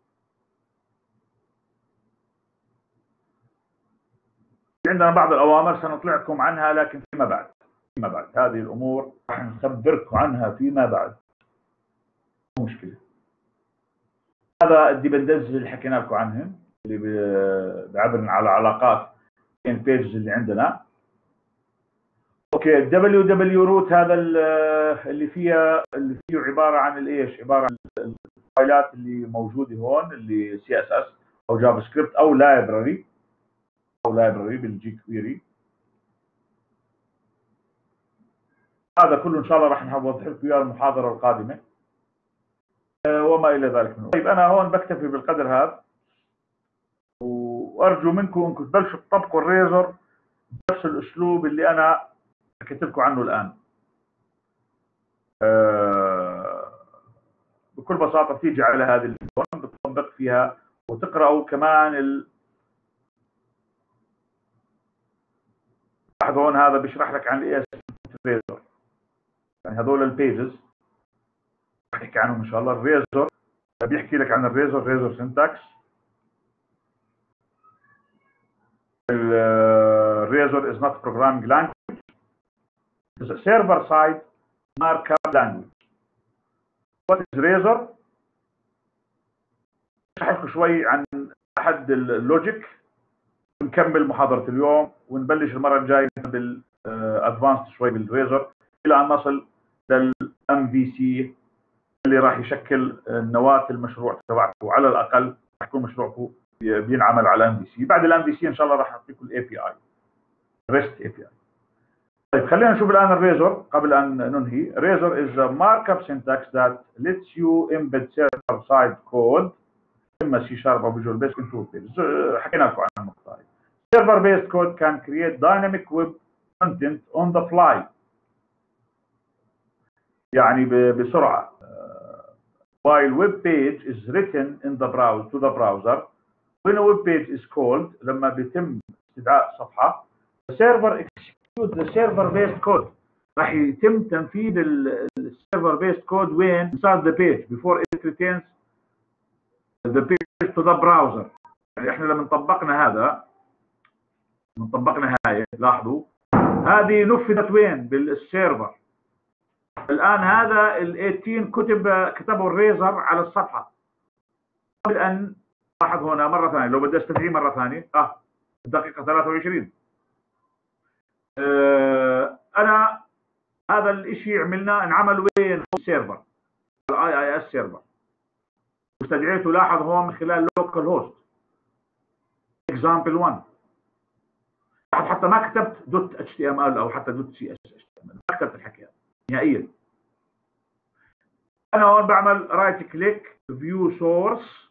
عندنا بعض الأوامر سنطلعكم عنها، لكن فيما بعد هذه الأمور راح نخبركم عنها فيما بعد، مو مشكلة. هذا الديبندنس اللي حكينا لكم عنهم، اللي بيعبر على علاقات بين البيجز اللي عندنا. اوكي، الدبليو دبليو روت هذا اللي فيه عباره عن الايش؟ عباره عن الفايلات اللي موجوده هون، اللي سي اس اس او جافا سكريبت او لايبراري بالجي كويري. هذا كله ان شاء الله راح نوضح لكم اياه المحاضره القادمه وما الى ذلك منه. طيب انا هون بكتفي بالقدر هذا، وارجو منكم انكم تبلشوا تطبقوا الريزر بنفس الاسلوب اللي انا حكيت لكم عنه الان. بكل بساطه بتيجي على هذه اللون بتطبق فيها وتقراوا كمان واحد هون هذا بيشرح لك عن الاي اس ريزر، يعني هذول البيجز بحكي عنهم ان شاء الله. الريزر بيحكي لك عن الريزر سنتاكس. الريزر is not a programming language, it's a server side markup language. What is Razor؟ نحكي شوي عن احد اللوجيك ونكمل محاضرة اليوم، ونبلش المرة الجاية بالادفانسد شوي بالريزر الى ان نصل للام في سي اللي راح يشكل نواة المشروع تبعكم. على الاقل راح يكون مشروعكم بينعمل على ام في سي. بعد الام في سي ان شاء الله راح اعطيكم الاي بي اي، ريست اي بي اي. طيب خلينا نشوف الان الريزر قبل ان ننهي. Razor is a markup syntax that lets you embed server side code اما C# او Visual Basic into pages. حكينا لكم عن النقطه هاي. Server based code can create dynamic web content on the fly، يعني بسرعه. While web page is written in the browser to the browser, when a web page is called لما بيتم استدعاء صفحه، the server executes the server based code. راح يتم تنفيذ السيرفر بيست كود وين؟ inside the page before it returns the page to the browser. يعني احنا لما طبقنا هاي لاحظوا هذه نفذت وين؟ بالسيرفر. الان هذا ال 18 كتبوا الريزر على الصفحه قبل ان لاحظ هنا مره ثانيه. لو بدي استدعيه مره ثانيه الدقيقه 23 انا هذا الشيء عملناه انعمل وين؟ سيرفر الاي اي اس سيرفر، واستدعيته لاحظ هون من خلال لوكال هوست اكزامبل 1. حتى ما كتبت دوت اتش تي ام ال او حتى دوت سي اس اتش تي ام ال، ما كتبت الحكي هذا نهائيا. انا هون بعمل رايت كليك فيو سورس،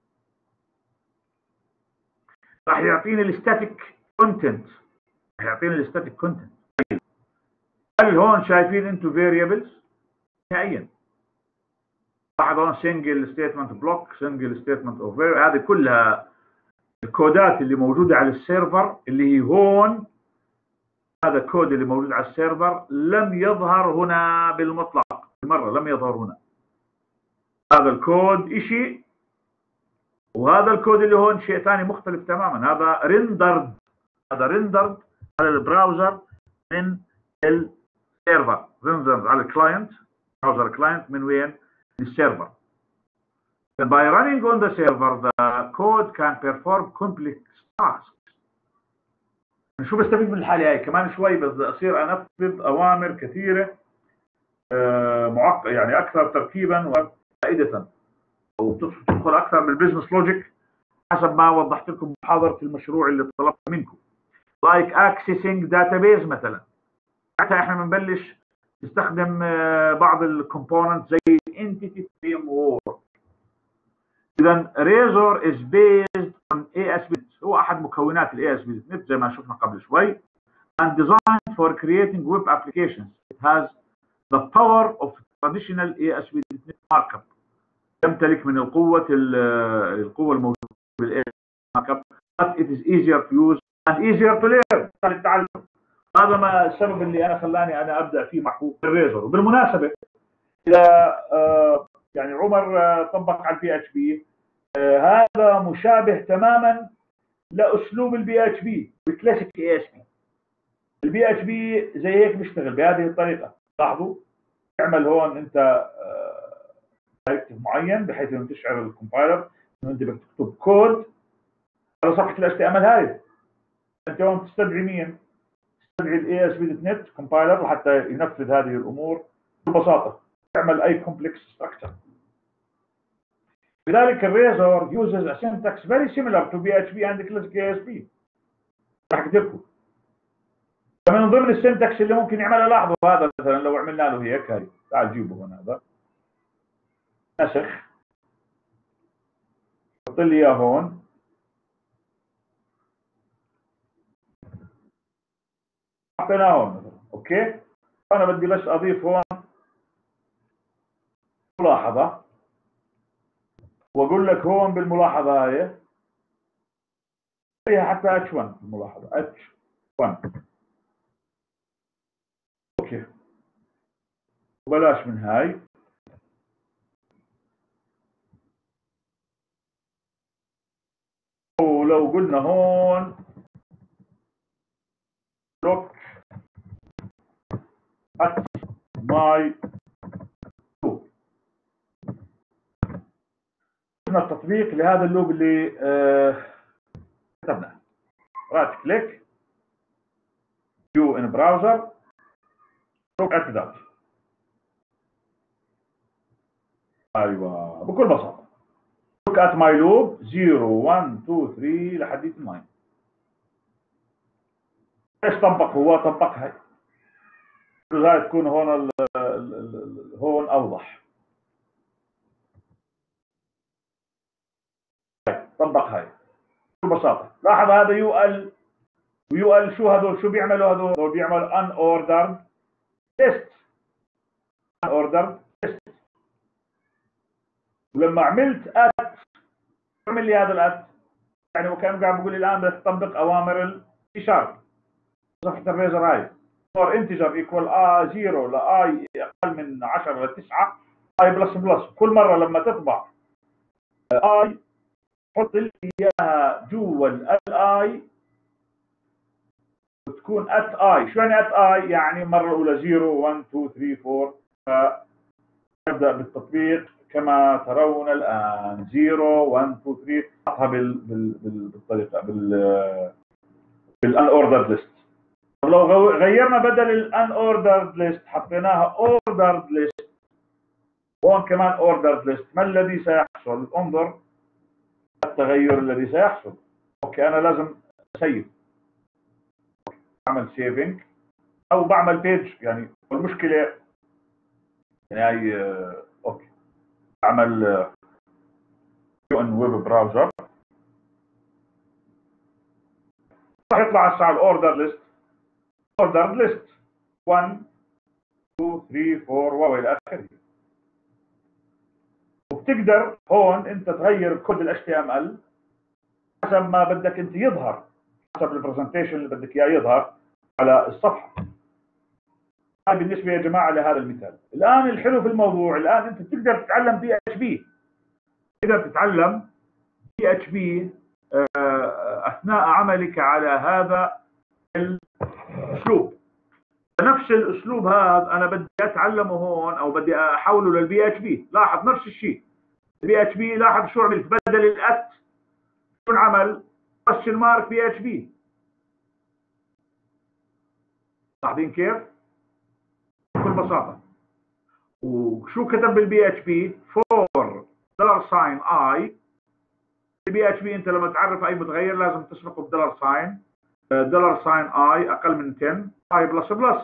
راح يعطيني الستاتيك كونتنت. هل هون شايفين انتم فاريبلز؟ نهائيا. لاحظ هون سنجل ستيتمنت بلوك، سنجل ستيتمنت اوف، هذه كلها الكودات اللي موجوده على السيرفر، اللي هي هون هذا الكود اللي موجود على السيرفر لم يظهر هنا بالمطلق، بالمره لم يظهر هنا. هذا الكود شيء، وهذا الكود اللي هون شيء ثاني مختلف تماما. هذا ريندرد على البراوزر من السيرفر، ريندرد على الكلاينت، براوزر كلاينت من وين؟ من السيرفر. By running on the server, the code can perform complex tasks. شو بستفيد من الحالة هاي؟ كمان شوي بدي أصير أنفذ أوامر كثيرة معقدة، يعني أكثر تركيبا وفائدة، وتدخل أكثر بالبزنس لوجيك حسب ما وضحت لكم محاضرة المشروع اللي طلبت منكم. Like accessing database مثلا، حتى احنا بنبلش نستخدم بعض الكومبوننت زي entity framework. إذا Razor is based on ASP.NET، هو أحد مكونات ال ASP.NET زي ما شفنا قبل شوي. And designed for creating web applications. It has the power of traditional ASP.NET markup. يمتلك من القوة الموجودة بال markup، but it is easier to use and easier to learn. هذا ما السبب اللي خلاني أنا أبدأ فيه مع الريزر. وبالمناسبة اذا يعني عمر طبق على البي اتش بي، هذا مشابه تماما لاسلوب البي اتش بي بالكلاسيك اي اس بي. البي اتش بي زي هيك بيشتغل بهذه الطريقه. لاحظوا تعمل هون انت دايركتيف معين بحيث انه تشعر الكومبايلر انه انت بدك تكتب كود على صفحه الاش تي ام ال هاي. انت هون تستدعي مين؟ تستدعي الاي اس بي دوت نت كومبايلر لحتى ينفذ هذه الامور ببساطه، تعمل اي كومبلكس ستراكشر. لذلك الريزور uses a syntax very similar to PHP and classic ASP. راح اكتب لكم فمن ضمن السنتكس اللي ممكن يعملها. لاحظوا هذا مثلا لو عملنا له هيك، هاي تعال جيبه هون، هذا نسخ، حط لي اياه هون، حطيناه هون مثلا. اوكي، انا بدي بس اضيف هون ملاحظه، واقول لك هون بالملاحظه هاي فيها حتى H1 الملاحظه H1. اوكي، وبلاش من هاي. ولو قلنا هون look at my loop، شفنا التطبيق لهذا اللوب اللي كتبناه. رايت كليك view in browser look at that. ايوه بكل بساطه look at my loop 0 1 2 3 لحد 9. ايش طبق؟ هو طبق هاي، هاي تكون هون هون اوضح. طبق هاي بكل بساطه. لاحظ هذا يو ال ويو ال، شو هذول؟ شو بيعملوا هذول؟ بيعملوا ان اوردر تيست. ان اوردر تيست. ولما عملت ات عمل لي هذا الات، يعني وكان قاعد بيقول لي الان بدك تطبق اوامر السي شارب. صفحه الريزر هاي فور انتجر ايكوال 0 لاي اقل من 10 ل 9 اي بلس بلس. كل مره لما تطبع اي حط لي اياها جوا الاي وتكون ات اي. شو يعني ات اي؟ يعني مره اولى 0 1 2 3 4. فنبدا بالتطبيق كما ترون الان 0 1 2 3. حطها بالطريقه بالان اوردرد ليست. لو غيرنا بدل الان اوردرد ليست حطيناها اوردرد ليست، هون كمان اوردرد ليست، ما الذي سيحصل؟ انظر التغير الذي سيحصل. اوكي، انا لازم اسيب، اعمل سيفنج او بعمل بيج. يعني المشكله يعني هاي اوكي، اعمل ان ويب براوزر راح يطلع هسه على الاوردر ليست، اوردر ليست 1 2 3 4 والى اخره. وبتقدر هون انت تغير كود ال HTML حسب ما بدك انت يظهر، حسب البرزنتيشن اللي بدك اياه يظهر على الصفحه. هاي بالنسبه يا جماعه لهذا المثال. الان الحلو في الموضوع، الان انت بتقدر تتعلم بي اتش بي، تقدر تتعلم بي اتش بي اثناء عملك على هذا الاسلوب. نفس الاسلوب هذا انا بدي اتعلمه هون او بدي احوله للبي اتش بي. لاحظ نفس الشيء البي اتش بي. لاحظ شو عملت؟ بدل الات شو عمل؟ question مارك بي اتش بي. لاحظين كيف؟ بكل بساطه. وشو كتب بالبي اتش بي؟ فور دولار ساين اي. البي اتش بي انت لما تعرف اي متغير لازم تسبقه بدولار ساين، دولار ساين اي اقل من 10 اي بلس بلس.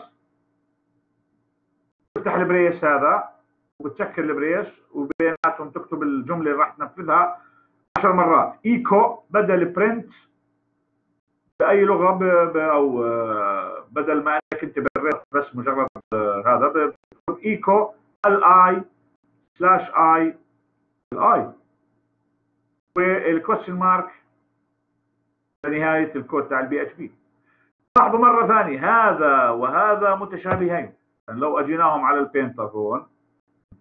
تفتح البريس هذا وبتسكر البريس وبيناتهم تكتب الجمله اللي راح تنفذها 10 مرات. ايكو بدل برنت باي لغه او بدل ما انك انت بالريس بس مجرد هذا بتكتب ايكو الاي سلاش اي الاي والكويشن مارك لنهايه الكود تاع البي اتش بي. لاحظوا مره ثانيه هذا وهذا متشابهين. يعني لو اجيناهم على البينتر هون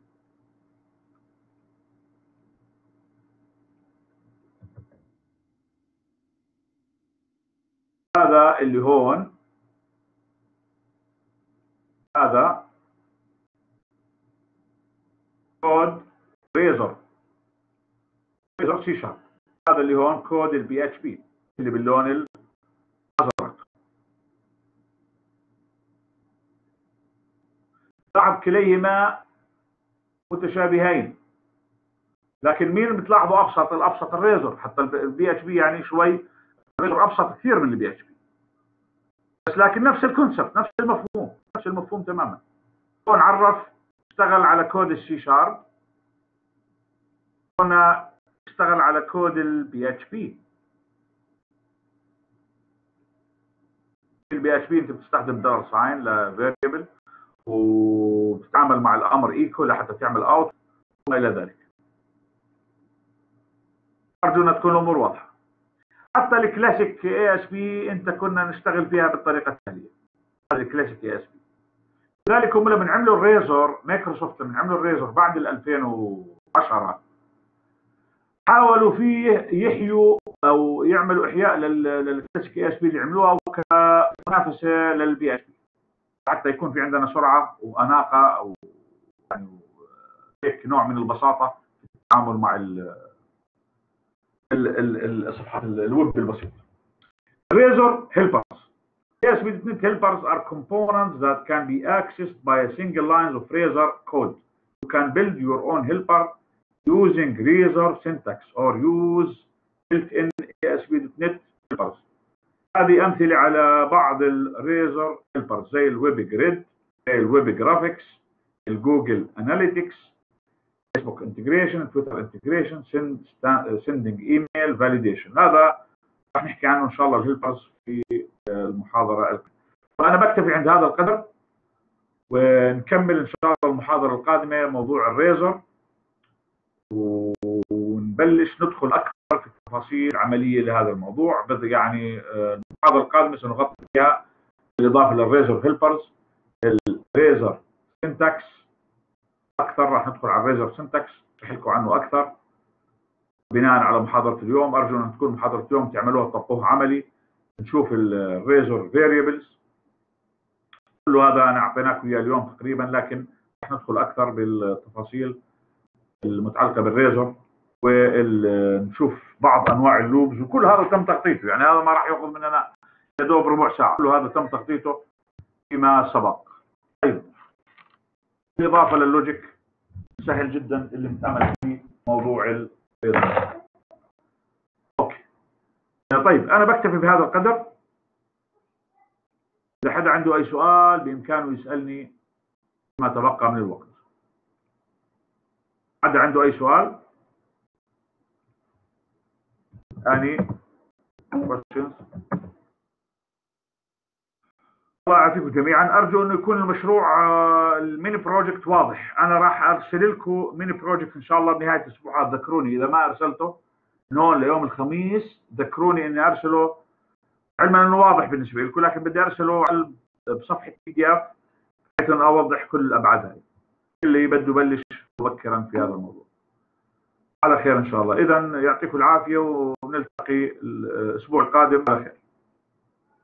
هذا اللي هون، هذا كود ريزر سي شارب. هذا اللي هون كود البي اتش بي اللي باللون الازرق. لاحظ كليهما متشابهين، لكن مين بتلاحظوا الابسط الريزر. حتى البي اتش بي يعني شوي الريزر ابسط كثير من البي اتش بي، بس لكن نفس الكونسبت، نفس المفهوم تماما. هون عرف اشتغل على كود السي شارب، هنا اشتغل على كود البي اتش بي. البي اتش بي انت بتستخدم دولار ساين لفاريبل، وبتتعامل مع الامر ايكو لحتى تعمل اوت وما الى ذلك. ارجو ان تكون الامور واضحه. حتى الكلاسيك اي اس بي انت كنا نشتغل فيها بالطريقه التاليه. هذا الكلاسيك اي اس بي. لذلك هم لما عملوا الريزر، مايكروسوفت لما عملوا الريزر بعد 2010 حاولوا فيه يحيوا او يعملوا احياء للكلاسيك اي اس بي اللي عملوها كمنافسه للبي اس بي، حتى يكون في عندنا سرعه واناقه او يعني هيك نوع من البساطه في التعامل مع الصفحات الويب البسيطه. Razor helpers. ASP.NET helpers are components that can be accessed by a single line of Razor code. You can build your own helper using Razor syntax or use built-in ASP.NET helpers. هذه أمثلة على بعض الريزر helpers زي الويب جريد، زي الويب جرافيكس، الجوجل اناليتكس، فيسبوك انتجريشن، تويتر انتجريشن، سندنج ايميل، فاليديشن. هذا راح نحكي عنه ان شاء الله الهيلبرز في المحاضره القادمه. فانا بكتفي عند هذا القدر، ونكمل ان شاء الله المحاضره القادمه موضوع الريزر، ونبلش ندخل اكثر في التفاصيل العمليه لهذا الموضوع. يعني المحاضره القادمه سنغطي فيها بالاضافه للريزر هيلبرز الريزر سنتكس اكثر. راح ندخل على الريزر سنتكس نحكوا عنه اكثر بناء على محاضره اليوم. ارجو ان تكون محاضره اليوم تعملوها تطبقوها عملي، نشوف الريزر فاريبلز. كل هذا انا اعطيناكم اياه اليوم تقريبا، لكن راح ندخل اكثر بالتفاصيل المتعلقه بالريزر، ونشوف بعض انواع اللوبز. وكل هذا تم تخطيطه، يعني هذا ما راح ياخذ مننا يا دوب ربع ساعه، كل هذا تم تخطيطه فيما سبق. طيب، بالاضافه لللوجيك سهل جدا اللي بنتعامل فيه موضوع الريزر. اوكي، طيب انا بكتفي بهذا القدر. اذا حدا عنده اي سؤال بامكانه يسالني ما تبقى من الوقت. حدا عنده اي سؤال؟ any questions؟ الله يعافيكم جميعا. ارجو انه يكون المشروع الميني بروجكت واضح. انا راح ارسل لكم ميني بروجكت ان شاء الله بنهايه الاسبوع. ذكروني اذا ما ارسلته من هون ليوم الخميس، ذكروني اني ارسله، علما انه واضح بالنسبه لكم، لكن بدي ارسله بصفحه PDF بحيث ان اوضح كل الابعاد هاي. اللي بده يبلش مبكرا في هذا الموضوع. على خير ان شاء الله. اذا يعطيكم العافيه، ونلتقي الاسبوع القادم على خير.